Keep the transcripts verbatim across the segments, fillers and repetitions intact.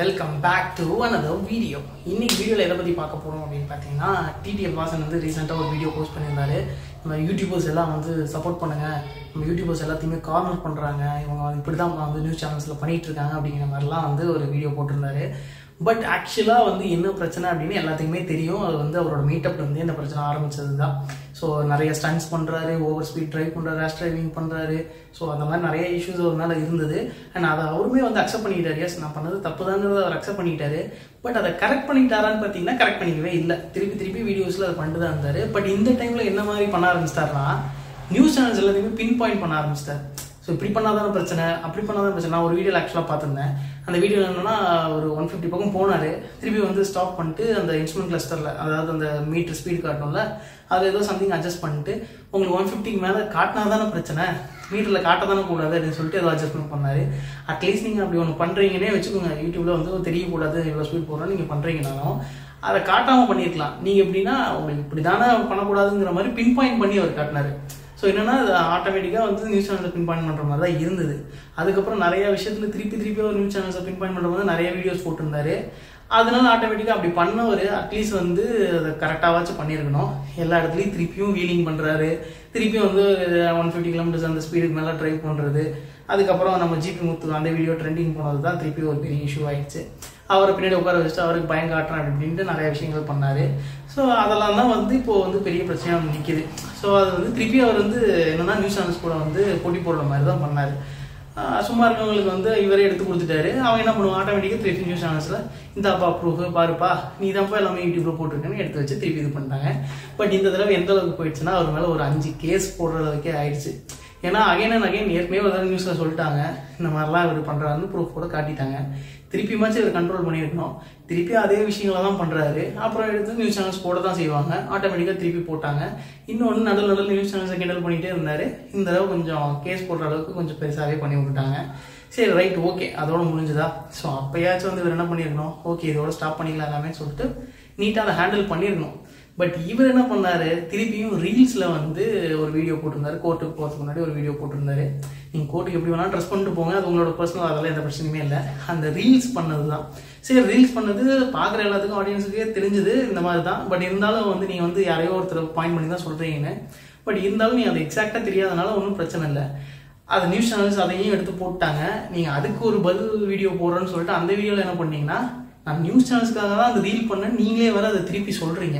welcome back to another video. இன்னைக்கு வீடியோல எதை பத்தி பார்க்க போறோம் அப்படினு பாத்தீங்கன்னா T T F Vasan வந்து ரீசன்ட்டா ஒரு வீடியோ போஸ்ட் பண்ணிருந்தாரு. நம்ம யூடியூபர்ஸ் எல்லாம் வந்து சப்போர்ட் பண்ணுங்க. நம்ம யூடியூபர்ஸ் எல்லாத்தையுமே கார்னர் பண்றாங்க. இவங்க இப்படி தான் வந்து நியூஸ் சேனல்ஸ்ல பண்ணிட்டு இருக்காங்க அப்படிங்கிற மாதிரிலாம் வந்து ஒரு வீடியோ போட்டிருந்தாரு. பட் ஆக்சுவலா வந்து என்ன பிரச்சனை அப்படின்னு எல்லாத்துக்குமே தெரியும். அது வந்து அவரோட மீட்டப்ல இருந்து இந்த பிரச்சனை ஆரம்பிச்சது தான். ஸோ நிறைய ஸ்டன்ட்ஸ் பண்றாரு, ஓவர் ஸ்பீட் டிரைவ் பண்றாரு, ரேஷ் டிரைவிங் பண்றாரு. ஸோ அந்த மாதிரி நிறைய இஷ்யூஸ் ஒரு மேல இருந்தது. அண்ட் அதை அவருமே வந்து அக்செப்ட் பண்ணிக்கிட்டாரு. எஸ் நான் பண்ணது தப்பு தாங்கிறத அவர் அக்செப்ட் பண்ணிக்கிட்டாரு. பட் அதை கரெக்ட் பண்ணிட்டாரான்னு பார்த்தீங்கன்னா கரெக்ட் பண்ணிக்கவே இல்லை. திருப்பி திருப்பி வீடியோஸ்ல அதை பண்ணிட்டு தான் இருந்தாரு. பட் இந்த டைம்ல என்ன மாதிரி பண்ண ஆரம்பிச்சிட்டாருன்னா நியூஸ் சேனல்ஸ் எல்லாத்தையுமே பின் பாயிண்ட் பண்ண ஆரம்பிச்சிட்டாரு. ஸோ இப்படி பண்ணாதான பிரச்சனை, அப்படி பண்ணாதான் பிரச்சனை. நான் ஒரு வீடியோவில் ஆக்சுவலாக பார்த்துருந்தேன். அந்த வீடியோவில் என்னன்னா ஒரு ஒன் ஃபிஃப்டி பக்கம் போனார். திருப்பி வந்து ஸ்டாப் பண்ணிட்டு அந்த இன்ஸ்ட்ருமெண்ட் கிளஸ்டரில், அதாவது அந்த மீட்டர் ஸ்பீட் காட்டணும்ல, அது ஏதோ சம்திங் அட்ஜஸ்ட் பண்ணிட்டு உங்களுக்கு ஒன் ஃபிஃப்டிக்கு மேலே காட்டினா தானே பிரச்சனை, மீட்டரில் காட்ட தானே கூடாது அப்படின்னு சொல்லிட்டு ஏதோ அட்ஜஸ்ட்மெண்ட் பண்ணார். அட்லீஸ்ட் நீங்கள் அப்படி ஒன்று பண்ணுறீங்கன்னே வச்சுக்கோங்க. யூடியூப்ல வந்து தெரியக்கூடாது இவ்வளோ ஸ்பீட் போடுறோம் நீங்கள் பண்ணுறீங்கனாலும் அதை காட்டாமல் பண்ணியிருக்கலாம். நீங்கள் எப்படின்னா உங்களுக்கு இப்படி தானே பண்ணக்கூடாதுங்கிற மாதிரி பின் பாயிண்ட் பண்ணி அவர் காட்டினார். ஸோ என்னன்னா அது ஆட்டோமேட்டிக்காக வந்து நியூஸ் சேனல்ஸை பின் பாயிண்ட் பண்ணுற மாதிரி தான் இருந்தது. அதுக்கப்புறம் நிறைய விஷயத்தில் திருப்பி திருப்பி ஒரு நியூஸ் சேனல்ஸை பின் பாயிண்ட் பண்ணுற மாதிரி நிறைய வீடியோஸ் போட்டிருந்தாரு. அதனால ஆட்டோமேட்டிக்காக அப்படி பண்ணவர் அட்லீஸ்ட் வந்து அதை கரெக்டாகவாச்சும் பண்ணியிருக்கணும். எல்லா இடத்துலையும் திருப்பியும் வீலிங் பண்ணுறாரு, திருப்பியும் வந்து ஒன் ஃபிஃப்டி கிலோமீட்டர்ஸ் அந்த ஸ்பீடுக்கு மேலே ட்ரைவ் பண்ணுறது. அதுக்கப்புறம் நம்ம ஜிபி முத்து அந்த வீடியோ ட்ரெண்டிங் போனது தான் திருப்பி ஒரு பெரிய இஷ்யூ ஆயிடுச்சு. அவரை பின்னாடி உட்கார வச்சுட்டு அவருக்கு பயம் காட்டுறேன் அப்படின்ட்டு நிறைய விஷயங்கள் பண்ணார். ஸோ அதெல்லாம் தான் வந்து இப்போது வந்து பெரிய பிரச்சனையாக நிற்கிது. ஸோ அது வந்து திருப்பி அவர் வந்து என்னென்னா நியூஸ் சேனல்ஸ் கூட வந்து போட்டி போடுற மாதிரி தான் பண்ணார். சும்மா இருக்கவங்களுக்கு வந்து இவரே எடுத்து கொடுத்துட்டாரு. அவங்க என்ன பண்ணுவாங்க, ஆட்டோமேட்டிக்காக திருப்பி நியூஸ் சேனல்ஸில் இந்தாப்பா ப்ரூஃப் பாருப்பா நீ தான்ப்பா எல்லாமே யூடியூப்ல போட்டிருக்கேன்னு எடுத்து வச்சு திருப்பி இது பண்ணிட்டாங்க. பட் இந்த தடவை எந்த அளவுக்கு போயிடுச்சுன்னா அவர் மேலே ஒரு அஞ்சு கேஸ் போடுற அளவுக்கே ஆயிடுச்சு. ஏன்னா அகைன் அண்ட் அகைன் ஏற்கனவே ஒரு நியூஸில் சொல்லிட்டாங்க இந்த மாதிரிலாம் இவர் பண்ணுறாருன்னு ப்ரூஃப் கூட காட்டிட்டாங்க. திருப்பியுமாச்சும் இவர் கண்ட்ரோல் பண்ணியிருக்கணும். திருப்பி அதே விஷயங்களை தான் பண்ணுறாரு. அப்புறம் எடுத்து நியூஸ் சேனல்ஸ் போட தான் செய்வாங்க. ஆட்டோமேட்டிக்காக திருப்பி போட்டாங்க. இன்னொன்று நடுவில் நடுவில் நியூஸ் சேனல்ஸை கிண்டல் பண்ணிகிட்டே இருந்தார். இந்த தடவை கொஞ்சம் கேஸ் போடுற அளவுக்கு கொஞ்சம் பெருசாகவே பண்ணி விட்டுட்டாங்க. சரி ரைட் ஓகே அதோட முடிஞ்சுதா. ஸோ அப்போயாச்சும் வந்து இவர் என்ன பண்ணியிருக்கணும், ஓகே இதோட ஸ்டாப் பண்ணிக்கலாம் எல்லாமே சொல்லிட்டு நீட்டாக அதை ஹேண்டில் பண்ணியிருக்கணும். பட் இவர் என்ன பண்ணாரு, திருப்பியும் ரீல்ஸ்ல வந்து ஒரு வீடியோ போட்டிருந்தாரு. கோர்ட்டுக்கு போகிறதுக்கு முன்னாடி ஒரு வீடியோ போட்டிருந்தாரு. நீங்கள் கோர்ட்டுக்கு எப்படி வேணாலும் ட்ரெஸ் பண்ணிட்டு போங்க, அது உங்களோட பர்சனல், அதெல்லாம் எந்த பிரச்சனையுமே இல்லை. அந்த ரீல்ஸ் பண்ணது தான் சரி. ரீல்ஸ் பண்ணது பார்க்குற எல்லாத்துக்கும் ஆடியன்ஸுக்கே தெரிஞ்சது இந்த மாதிரி தான். பட் இருந்தாலும் வந்து நீங்கள் வந்து யாரையோ ஒருத்தர் பாயிண்ட் பண்ணி தான் சொல்கிறீங்கன்னு. பட் இருந்தாலும் நீங்கள் அது எக்ஸாக்டாக தெரியாதனால ஒன்றும் பிரச்சனை இல்லை. அது நியூஸ் சேனல்ஸ் அதையும் எடுத்து போட்டாங்க. நீங்கள் அதுக்கு ஒரு பதில் வீடியோ போடுறேன்னு சொல்லிட்டு அந்த வீடியோவில் என்ன பண்ணீங்கன்னா நான் நியூஸ் சேனல்ஸ்க்காக தான் அந்த ரீல் பண்ணேன், நீங்களே வர அதை திருப்பி சொல்கிறீங்க.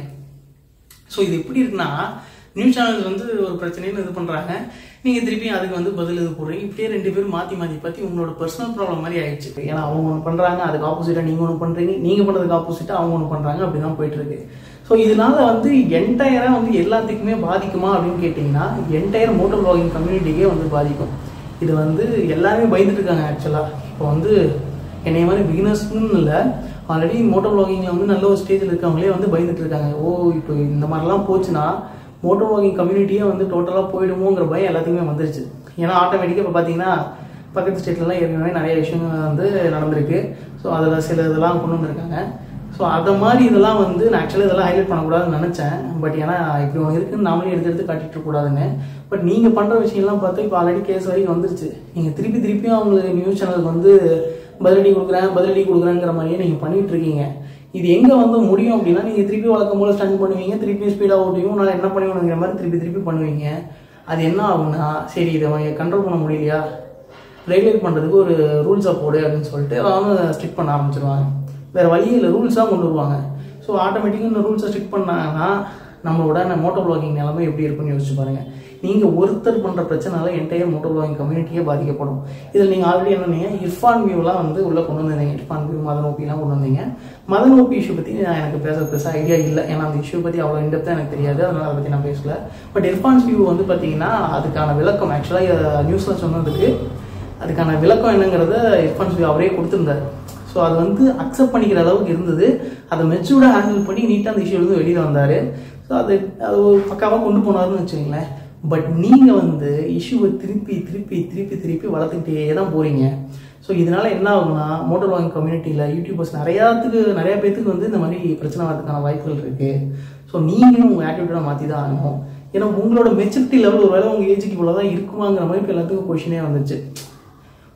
ஸோ இது எப்படி இருக்குன்னா நியூஸ் சேனல்ஸ் வந்து ஒரு பிரச்சனைன்னு இது பண்ணுறாங்க, நீங்கள் திருப்பி அதுக்கு வந்து பதில் இது போடுறீங்க. இப்படியே ரெண்டு பேரும் மாற்றி மாற்றி பார்த்து உங்களோட பர்சனல் ப்ராப்ளம் மாதிரி ஆயிடுச்சு. ஏன்னா அவங்க ஒன்று பண்ணுறாங்க, அதுக்கு ஆப்போசிட்டாக நீங்கள் ஒன்று பண்ணுறீங்க, நீங்கள் பண்ணுறதுக்கு ஆப்போசிட்டாக அவங்க ஒன்று பண்ணுறாங்க, அப்படி தான் போயிட்டுருக்கு. ஸோ இதனால வந்து என்டையராக வந்து எல்லாத்துக்குமே பாதிக்குமா அப்படின்னு கேட்டிங்கன்னா என்டையர் மோட்டோ வ்ளாகிங் கம்யூனிட்டிக்கே வந்து பாதிக்கும். இது வந்து எல்லாருமே பயந்துட்டு இருக்காங்க. ஆக்சுவலாக இப்போ வந்து என்னைய மாதிரி பிகினர்ஸ்ன்னு இல்லை, ஆல்ரெடி மோட்டோ வ்ளாகிங்கில் வந்து நல்ல ஒரு ஸ்டேஜில் இருக்கவங்களே வந்து பயந்துட்டு இருக்காங்க. ஓ இப்போ இந்த மாதிரிலாம் போச்சுன்னா மோட்டோ வ்ளாகிங் கம்யூனிட்டியே வந்து டோட்டலாக போயிடுமோங்கிற பயம் எல்லாத்துக்குமே வந்துருச்சு. ஏன்னா ஆட்டோமேட்டிக்காக இப்போ பார்த்தீங்கன்னா பக்கத்து ஸ்டேட்லலாம் ஏற்கனவே நிறைய விஷயங்கள் வந்து நடந்திருக்கு. ஸோ அதில் சில இதெல்லாம் கொண்டு வந்திருக்காங்க. ஸோ அதை மாதிரி இதெல்லாம் வந்து நான் ஆக்சுவலாக இதெல்லாம் ஹைலைட் பண்ணக்கூடாதுன்னு நினச்சேன். பட் ஏன்னா இப்படி ஒன்று இருக்குன்னு நாமளே எடுத்து எடுத்து காட்டிட்டு இருக்கக்கூடாதுன்னு. பட் நீங்கள் பண்ணுற விஷயம்லாம் பார்த்து இப்போ ஆல்ரெடி கேஸ் வரைக்கும் வந்துருச்சு. நீங்கள் திருப்பி திருப்பியும் அவங்களுக்கு நியூஸ் சேனலுக்கு வந்து பதிலடி கொடுக்குறேன் பதிலடி கொடுக்குறேங்கிற மாதிரியே நீங்கள் பண்ணிட்டு இருக்கீங்க. இது எங்கே வந்து முடியும் அப்படின்னா நீங்கள் திருப்பி வழக்கம் போல ஸ்டண்ட் பண்ணுவீங்க, திருப்பி ஸ்பீடாக ஓட்டுவீங்க, உன்னால் என்ன பண்ணுவீங்கிற மாதிரி திருப்பி திருப்பி பண்ணுவீங்க. அது என்ன ஆகுனா சரி இதை கண்ட்ரோல் பண்ண முடியலையா, ரெகுலேட் பண்ணுறதுக்கு ஒரு ரூல்ஸாக போடு அப்படின்னு சொல்லிட்டு அவங்க ஸ்ட்ரிக்ட் பண்ண ஆரம்பிச்சிருவாங்க. வேறு வழியே இல்லை, ரூல்ஸாக கொண்டு வருவாங்க. ஸோ ஆட்டோமேட்டிக்காக இந்த ரூல்ஸை ஸ்ட்ரிக்ட் பண்ணாங்கன்னா நம்மளோட மோட்டோ வ்ளாகிங் நிலைமை எப்படி இருக்குன்னு யோசிச்சு பாருங்கள். நீங்கள் ஒருத்தர் பண்ணுற பிரச்சனால என்டையர் மோட்டோ வ்ளாகிங் கம்யூனிட்டியே பாதிக்கப்படும். இதில் நீங்கள் ஆல்ரெடி என்னன்னீங்க இர்ஃபான் வியூலாம் வந்து உள்ளே கொண்டு வந்திருந்தீங்க. இர்ஃபான் வியூ மதன் ஓபிலாம் கொண்டு வந்தீங்க. மதன் ஓபி இஷ்யூ பற்றி நான் எனக்கு பேச பெருசாக ஐடியா இல்லை. ஏன்னா அந்த இஷ்யூ பற்றி அவ்வளோ இன்டெப்த்தாக எனக்கு தெரியாது, அதனால் அதை பற்றி நான் பேசல. பட் இர்ஃபான்ஸ் வியூ வந்து பார்த்தீங்கன்னா அதுக்கான விளக்கம் ஆக்சுவலாக நியூஸில் சொன்னதுக்கு அதுக்கான விளக்கம் என்னங்கிறத இர்ஃபான்ஸ் வியூ அவரே கொடுத்துருந்தார். ஸோ அது வந்து அக்செப்ட் பண்ணிக்கிற அளவுக்கு இருந்தது. அதை மெச்சூர்டாக ஹேண்டில் பண்ணி நீட்டாக அந்த இஷ்யூலேருந்து வெளியில் வந்தார். ஸோ அது அது ஒரு பக்காவாக கொண்டு போனார்னு வச்சுக்கோங்களேன். பட் நீங்கள் வந்து இஷ்யூவை திருப்பி திருப்பி திருப்பி திருப்பி வளர்த்துக்கிட்டே தான் போகிறீங்க. ஸோ இதனால் என்ன ஆகுனா மோட்டோ வ்ளாகிங் கம்யூனிட்டியில் யூடியூபர்ஸ் நிறையாத்துக்கு நிறையா பேத்துக்கு வந்து இந்த மாதிரி பிரச்சனை வரதுக்கான வாய்ப்புகள் இருக்குது. ஸோ நீங்களும் உங்கள் ஆட்டிடியூடாக மாற்றி தான் ஆகணும். ஏன்னா உங்களோட மெச்சூரிட்டி லெவல் ஒரு வேலை உங்கள் ஏஜுக்கு இவ்வளோ தான் இருக்குமாங்கிற மாதிரி இப்போ எல்லாத்துக்கும் கொஷினே வந்துச்சு.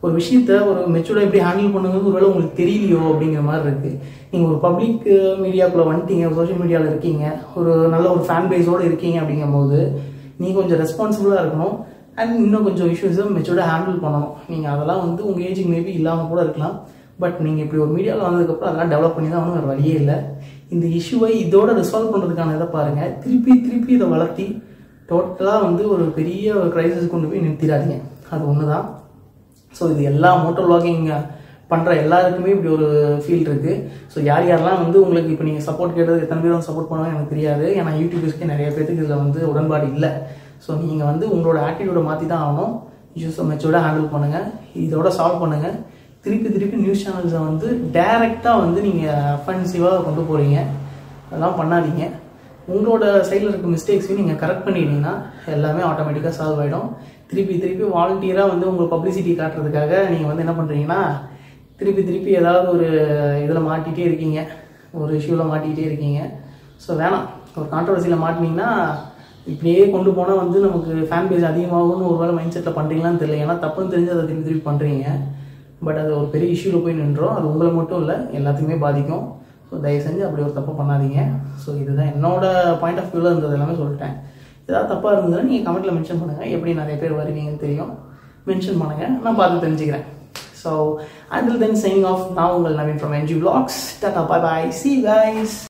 ஒரு விஷயத்த ஒரு மெச்சூர்டாக எப்படி ஹேண்டில் பண்ணுங்கிறது ஒருவேளை உங்களுக்கு தெரியலையோ அப்படிங்கிற மாதிரி இருக்குது. நீங்கள் ஒரு பப்ளிக் மீடியாக்குள்ளே வந்துட்டீங்க, சோஷியல் மீடியாவில் இருக்கீங்க, ஒரு நல்ல ஒரு ஃபேன் பேஸோடு இருக்கீங்க அப்படிங்கும்போது நீங்கள் கொஞ்சம் ரெஸ்பான்சிபிளாக இருக்கணும். அண்ட் இன்னும் கொஞ்சம் இஷ்யூஸை மெச்சூர்டாக ஹேண்டில் பண்ணணும். நீங்கள் அதெல்லாம் வந்து உங்கள் ஏஜுக்கு மேபி இல்லாமல் கூட இருக்கலாம். பட் நீங்கள் இப்படி ஒரு மீடியாவில் வந்ததுக்கப்புறம் அதெல்லாம் டெவலப் பண்ணி தான் ஒன்றும் வேறு வழியே இல்லை. இந்த இஷ்யூவை இதோட ரிசால்வ் பண்ணுறதுக்கான இதை பாருங்கள். திருப்பி திருப்பி இதை வளர்த்தி டோட்டலாக வந்து ஒரு பெரிய ஒரு க்ரைசிஸ் கொண்டு போய் நிறுத்திடாதீங்க. அது ஒன்று தான். ஸோ இது எல்லா மோட்டோ வ்ளாகிங் பண்ணுற எல்லாருக்குமே இப்படி ஒரு ஃபீல் இருக்குது. ஸோ யார் யாரெல்லாம் வந்து உங்களுக்கு இப்போ நீங்கள் சப்போர்ட் கேட்டது எத்தனை பேர் வந்து சப்போர்ட் பண்ணுவாங்க எனக்கு தெரியாது. ஏன்னா யூடியூபர்ஸ்க்கு நிறைய பேருக்கு இதில் வந்து உடன்பாடு இல்லை. ஸோ நீங்கள் வந்து உங்களோட ஆட்டிடியூடை மாற்றி தான் ஆகணும். இஷ்யூஸை மெச்சூர்டாக ஹேண்டில் பண்ணுங்கள், இதோட சால்வ் பண்ணுங்கள். திருப்பி திருப்பி நியூஸ் சேனல்ஸை வந்து டைரெக்டாக வந்து நீங்கள் அஃபென்சிவாக கொண்டு போகிறீங்க. அதெல்லாம் பண்ணாதீங்க. உங்களோட சைடில் இருக்க மிஸ்டேக்ஸையும் நீங்கள் கரெக்ட் பண்ணிட்டீங்கன்னா எல்லாமே ஆட்டோமேட்டிக்காக சால்வ் ஆகிடும். திருப்பி திருப்பி வாலண்டியராக வந்து உங்கள் பப்ளிசிட்டி காட்டுறதுக்காக நீங்கள் வந்து என்ன பண்ணுறீங்கன்னா திருப்பி திருப்பி ஏதாவது ஒரு இதில் மாட்டிகிட்டே இருக்கீங்க, ஒரு இஷ்யூவில் மாட்டிக்கிட்டே இருக்கீங்க. ஸோ வேணாம். ஒரு கான்ட்ரவர்சியில் மாட்டினீங்கன்னா இப்படியே கொண்டு போனால் வந்து நமக்கு ஃபேன் பேஸ் அதிகமாகும்னு ஒரு வேளை மைண்ட் செட்டில் பண்ணுறீங்களான்னு தெரியல. ஏன்னா தப்புன்னு தெரிஞ்சு அதை திருப்பி திருப்பி பண்ணுறீங்க. பட் அது ஒரு பெரிய இஷ்யூவில் போய் நின்றோம். அது உங்களை மட்டும் இல்லை, எல்லாத்துக்குமே பாதிக்கும். ஸோ தயவு செஞ்சு அப்படி ஒரு தப்பு பண்ணாதீங்க. ஸோ இதுதான் என்னோட பாயிண்ட் ஆஃப் வியூவில் இருந்தது எல்லாமே சொல்லிட்டேன். ஏதாவது தப்பாக இருந்ததுன்னா நீங்கள் கமெண்ட்டில் மென்ஷன் பண்ணுங்கள். எப்படி நிறைய பேர் வருவீங்கன்னு தெரியும், மென்ஷன் பண்ணுங்கள், நான் பார்த்து தெரிஞ்சுக்கிறேன். So until then signing off, நான் உங்கள் Naveen from N G Vlogs. Tata, bye bye, see you guys.